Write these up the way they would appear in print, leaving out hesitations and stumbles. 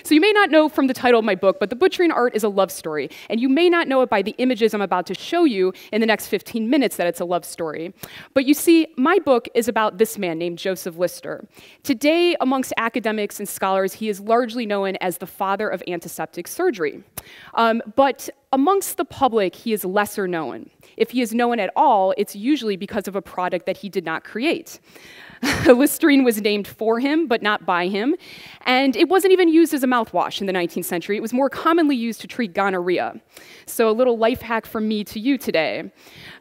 So you may not know from the title of my book, but The Butchering Art is a love story. And you may not know it by the images I'm about to show you in the next 15 minutes that it's a love story. But you see, my book is about this man named Joseph Lister. Today, amongst academics and scholars, he is largely known as the father of antiseptic surgery. But amongst the public, he is lesser known. If he is known at all, it's usually because of a product that he did not create. Listerine was named for him, but not by him, and it wasn't even used as a mouthwash in the 19th century. It was more commonly used to treat gonorrhea. So a little life hack from me to you today.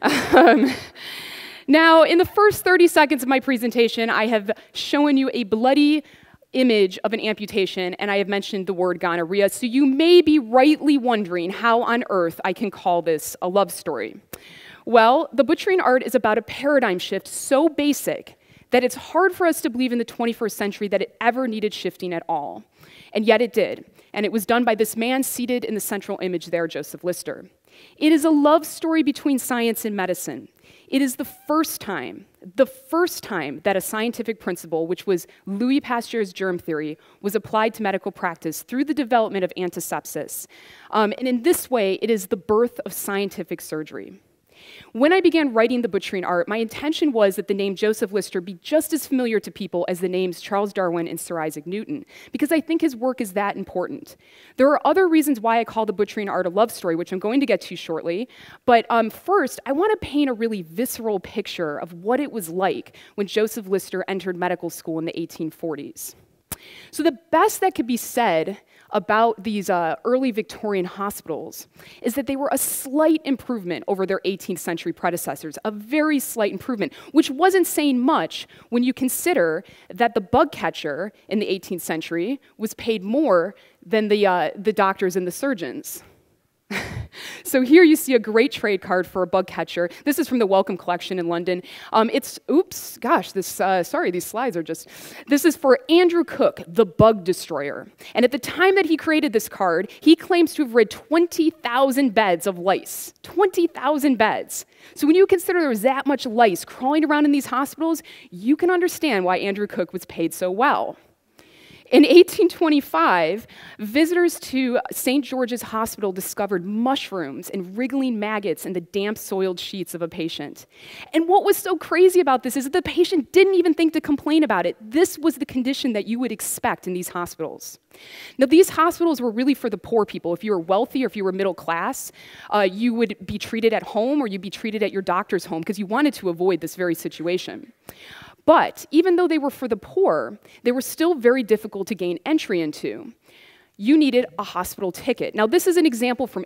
Now, in the first 30 seconds of my presentation, I have shown you a bloody image of an amputation, and I have mentioned the word gonorrhea, so you may be rightly wondering how on earth I can call this a love story. Well, The Butchering Art is about a paradigm shift so basic that it's hard for us to believe in the 21st century that it ever needed shifting at all. And yet it did. And it was done by this man seated in the central image there, Joseph Lister. It is a love story between science and medicine. It is the first time that a scientific principle, which was Louis Pasteur's germ theory, was applied to medical practice through the development of antisepsis. And in this way, it is the birth of scientific surgery. When I began writing The Butchering Art, my intention was that the name Joseph Lister be just as familiar to people as the names Charles Darwin and Sir Isaac Newton, because I think his work is that important. There are other reasons why I call The Butchering Art a love story, which I'm going to get to shortly, but first, I want to paint a really visceral picture of what it was like when Joseph Lister entered medical school in the 1840s. So the best that could be said about these early Victorian hospitals is that they were a slight improvement over their 18th century predecessors, a very slight improvement, which wasn't saying much when you consider that the bug catcher in the 18th century was paid more than the doctors and the surgeons. So here you see a great trade card for a bug catcher. This is from the Wellcome collection in London. Sorry, these slides are just, this is for Andrew Cook, the bug destroyer. And at the time that he created this card, he claims to have rid 20,000 beds of lice. 20,000 beds. So when you consider there was that much lice crawling around in these hospitals, you can understand why Andrew Cook was paid so well. In 1825, visitors to St. George's Hospital discovered mushrooms and wriggling maggots in the damp, soiled sheets of a patient. And what was so crazy about this is that the patient didn't even think to complain about it. This was the condition that you would expect in these hospitals. Now, these hospitals were really for the poor people. If you were wealthy or if you were middle class, you would be treated at home or you'd be treated at your doctor's home because you wanted to avoid this very situation. But even though they were for the poor, they were still very difficult to gain entry into. You needed a hospital ticket. Now, this is an example from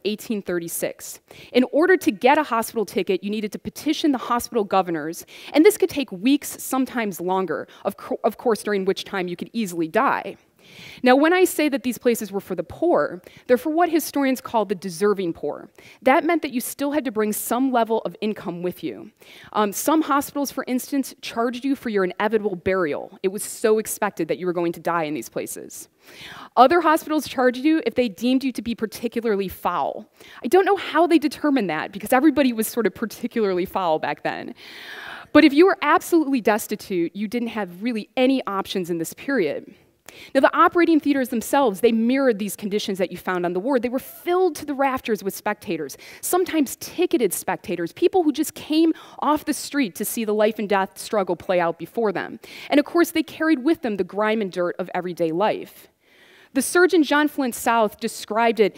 1836. In order to get a hospital ticket, you needed to petition the hospital governors, and this could take weeks, sometimes longer, of course, during which time you could easily die. Now, when I say that these places were for the poor, they're for what historians call the deserving poor. That meant that you still had to bring some level of income with you. Some hospitals, for instance, charged you for your inevitable burial. It was so expected that you were going to die in these places. Other hospitals charged you if they deemed you to be particularly foul. I don't know how they determined that, because everybody was sort of particularly foul back then. But if you were absolutely destitute, you didn't have really any options in this period. Now, the operating theaters themselves, they mirrored these conditions that you found on the ward. They were filled to the rafters with spectators, sometimes ticketed spectators, people who just came off the street to see the life and death struggle play out before them. And of course, they carried with them the grime and dirt of everyday life. The surgeon John Flint South described it,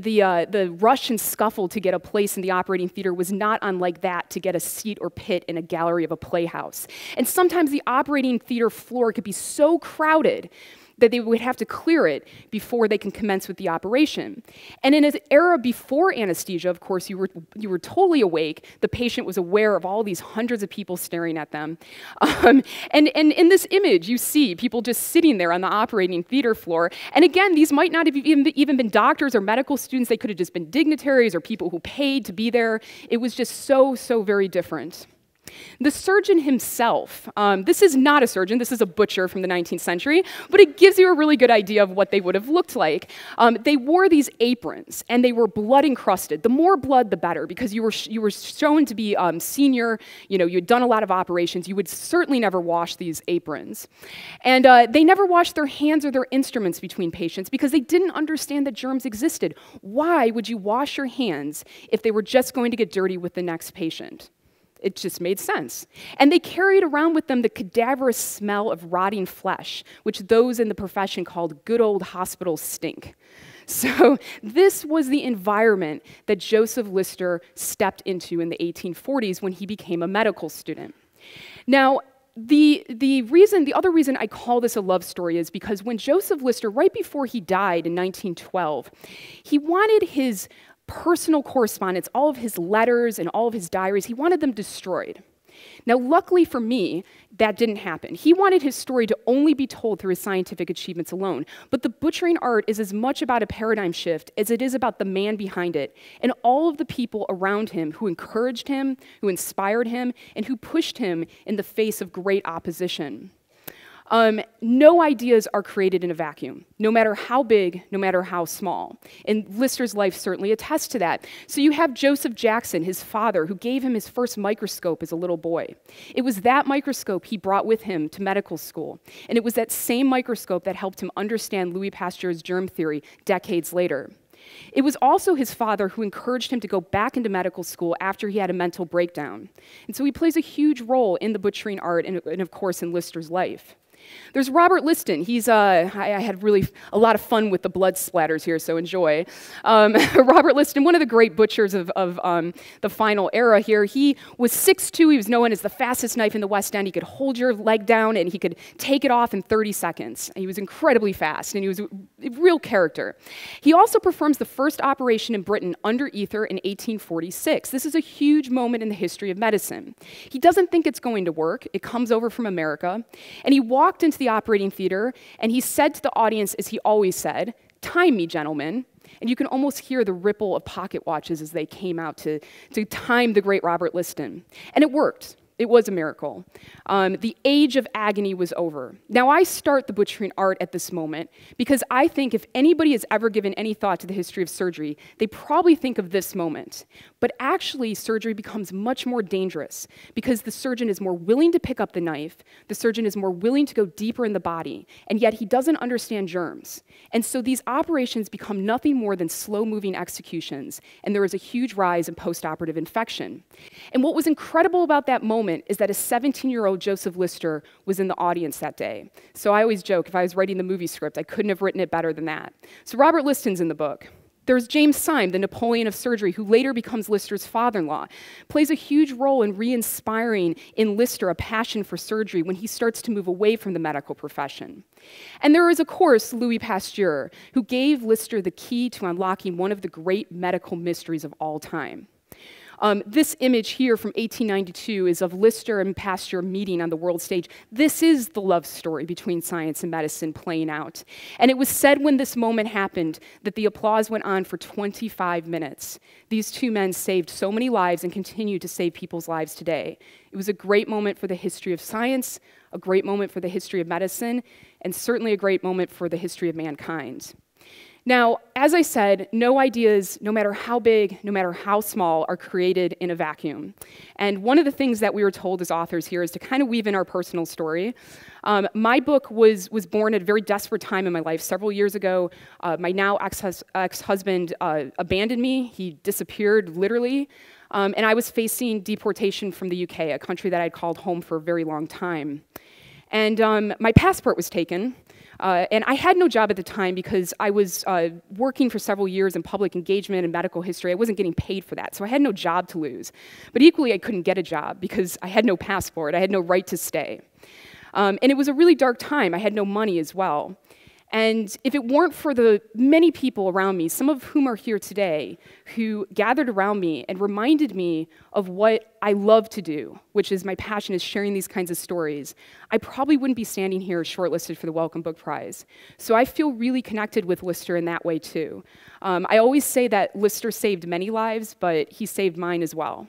the rush and scuffle to get a place in the operating theater was not unlike that to get a seat or pit in a gallery of a playhouse. And sometimes the operating theater floor could be so crowded that they would have to clear it before they can commence with the operation. And in an era before anesthesia, of course, you were totally awake. The patient was aware of all these hundreds of people staring at them. And in this image, you see people just sitting there on the operating theater floor. And again, these might not have even been doctors or medical students. They could have just been dignitaries or people who paid to be there. It was just so very different. The surgeon himself, this is not a surgeon, this is a butcher from the 19th century, but it gives you a really good idea of what they would have looked like. They wore these aprons, and they were blood encrusted. The more blood, the better, because you were shown to be senior, you had done a lot of operations. You would certainly never wash these aprons. And they never washed their hands or their instruments between patients because they didn't understand that germs existed. Why would you wash your hands if they were just going to get dirty with the next patient? It just made sense. And they carried around with them the cadaverous smell of rotting flesh, which those in the profession called good old hospital stink. So this was the environment that Joseph Lister stepped into in the 1840s when he became a medical student. Now, the other reason I call this a love story is because when Joseph Lister, right before he died in 1912, he wanted his personal correspondence, all of his letters and all of his diaries, he wanted them destroyed. Now, luckily for me, that didn't happen. He wanted his story to only be told through his scientific achievements alone. But the butchering art is as much about a paradigm shift as it is about the man behind it and all of the people around him who encouraged him, who inspired him, and who pushed him in the face of great opposition. No ideas are created in a vacuum, no matter how big, no matter how small. And Lister's life certainly attests to that. So you have Joseph Jackson, his father, who gave him his first microscope as a little boy. It was that microscope he brought with him to medical school. And it was that same microscope that helped him understand Louis Pasteur's germ theory decades later. It was also his father who encouraged him to go back into medical school after he had a mental breakdown. And so he plays a huge role in the butchering art and of course, in Lister's life. There's Robert Liston. I had really a lot of fun with the blood splatters here, so enjoy. Robert Liston, one of the great butchers of the final era here. He was 6'2". He was known as the fastest knife in the West End. He could hold your leg down and he could take it off in 30 seconds. And he was incredibly fast, and he was a real character. He also performs the first operation in Britain under ether in 1846. This is a huge moment in the history of medicine. He doesn't think it's going to work. It comes over from America, and he walked into the operating theater, and he said to the audience, as he always said, "Time me, gentlemen." And you can almost hear the ripple of pocket watches as they came out to time the great Robert Liston. And it worked. It was a miracle. The age of agony was over. Now, I start the butchering art at this moment because I think if anybody has ever given any thought to the history of surgery, they probably think of this moment. But actually, surgery becomes much more dangerous because the surgeon is more willing to pick up the knife, the surgeon is more willing to go deeper in the body, and yet he doesn't understand germs. And so these operations become nothing more than slow-moving executions, and there is a huge rise in postoperative infection. And what was incredible about that moment is that a 17-year-old Joseph Lister was in the audience that day. So I always joke, if I was writing the movie script, I couldn't have written it better than that. So Robert Liston's in the book. There's James Syme, the Napoleon of surgery, who later becomes Lister's father-in-law, plays a huge role in re-inspiring in Lister a passion for surgery when he starts to move away from the medical profession. And there is, of course, Louis Pasteur, who gave Lister the key to unlocking one of the great medical mysteries of all time. This image here from 1892 is of Lister and Pasteur meeting on the world stage. This is the love story between science and medicine playing out. And it was said when this moment happened that the applause went on for 25 minutes. These two men saved so many lives and continue to save people's lives today. It was a great moment for the history of science, a great moment for the history of medicine, and certainly a great moment for the history of mankind. Now, as I said, no ideas, no matter how big, no matter how small, are created in a vacuum. And one of the things that we were told as authors here is to kind of weave in our personal story. My book was born at a very desperate time in my life. Several years ago, my now ex-husband abandoned me. He disappeared, literally. And I was facing deportation from the UK, a country that I'd called home for a very long time. And my passport was taken. And I had no job at the time because I was working for several years in public engagement and medical history. I wasn't getting paid for that, so I had no job to lose. But equally, I couldn't get a job because I had no passport. I had no right to stay. And it was a really dark time. I had no money as well. And if it weren't for the many people around me, some of whom are here today, who gathered around me and reminded me of what I love to do, which is my passion is sharing these kinds of stories, I probably wouldn't be standing here shortlisted for the Wellcome Book Prize. So I feel really connected with Lister in that way too. I always say that Lister saved many lives, but he saved mine as well.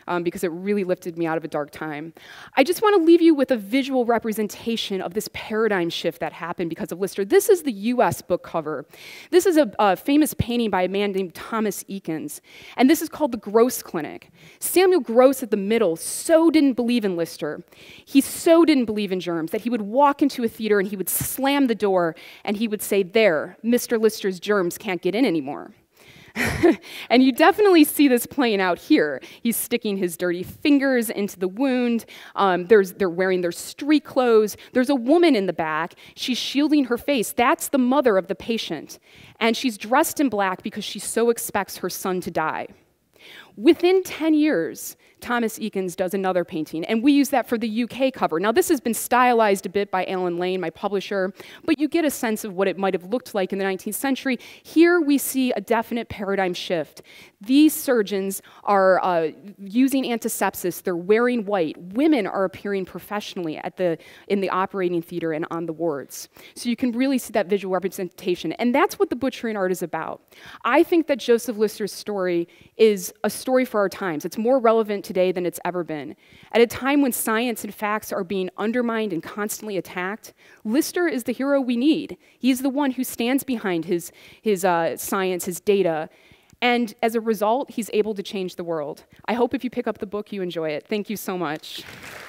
because it really lifted me out of a dark time. I just want to leave you with a visual representation of this paradigm shift that happened because of Lister. This is the US book cover. This is a famous painting by a man named Thomas Eakins, and this is called The Gross Clinic. Samuel Gross at the middle so didn't believe in Lister. He so didn't believe in germs that he would walk into a theater and he would slam the door and he would say, "There, Mr. Lister's germs can't get in anymore." And you definitely see this playing out here. He's sticking his dirty fingers into the wound. They're wearing their street clothes. There's a woman in the back. She's shielding her face. That's the mother of the patient. And she's dressed in black because she so expects her son to die. Within 10 years, Thomas Eakins does another painting, and we use that for the UK cover. Now, this has been stylized a bit by Alan Lane, my publisher, but you get a sense of what it might have looked like in the 19th century. Here we see a definite paradigm shift. These surgeons are using antisepsis. They're wearing white. Women are appearing professionally in the operating theater and on the wards. So you can really see that visual representation, and that's what the butchering art is about. I think that Joseph Lister's story is a story for our times. It's more relevant today than it's ever been. At a time when science and facts are being undermined and constantly attacked, Lister is the hero we need. He's the one who stands behind his science, his data, and as a result, he's able to change the world. I hope if you pick up the book, you enjoy it. Thank you so much.